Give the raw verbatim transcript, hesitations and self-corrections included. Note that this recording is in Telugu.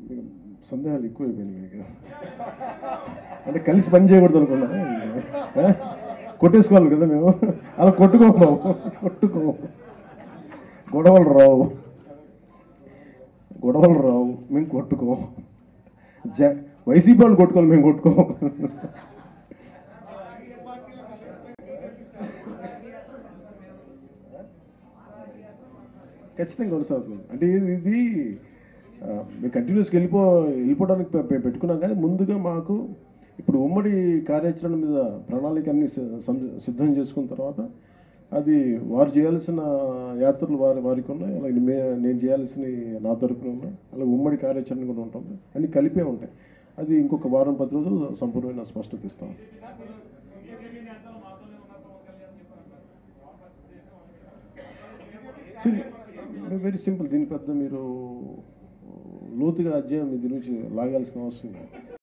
సందేహాలు ఎక్కువైపోయినాయి మీకు. అంటే కలిసి పని చేయకూడదు అనుకున్నా, కొట్టేసుకోవాలి కదా మేము. అలా కొట్టుకోము, కొట్టుకోము, గొడవలు రావు, గొడవలు రావు, మేము కొట్టుకోము. జ వైసీపీ వాళ్ళు కొట్టుకోవాలి, మేము కొట్టుకోము. ఖచ్చితంగా కొనసాగుతుంది. అంటే ఇది మేము కంటిన్యూస్గా వెళ్ళిపో వెళ్ళిపోవడానికి పెట్టుకున్నాం. కానీ ముందుగా మాకు ఇప్పుడు ఉమ్మడి కార్యాచరణ మీద ప్రణాళిక అన్ని సిద్ధం చేసుకున్న తర్వాత అది వారు చేయాల్సిన యాత్రలు వారి వారికి ఉన్నాయి, అలాగే మే నేను చేయాల్సినవి నా తరపున ఉన్నాయి, అలాగే ఉమ్మడి కార్యాచరణ కూడా ఉంటుంది, అన్నీ కలిపే ఉంటాయి. అది ఇంకొక వారం పది రోజులు సంపూర్ణమైన స్పష్టత ఇస్తాం. Very simple. దీని పెద్ద మీరు లోతుగా అధ్యాయం దీని నుంచి లాగాల్సిన అవసరం లేదు.